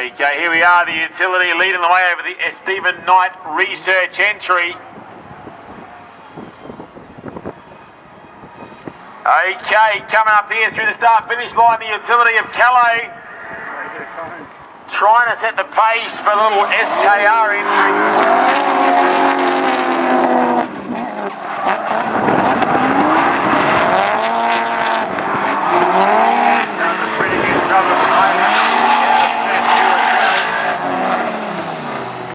Okay, here we are, the utility leading the way over the Stephen Knight research entry. Okay, coming up here through the start-finish line, the utility of Callow. Trying to set the pace for a little SKR entry.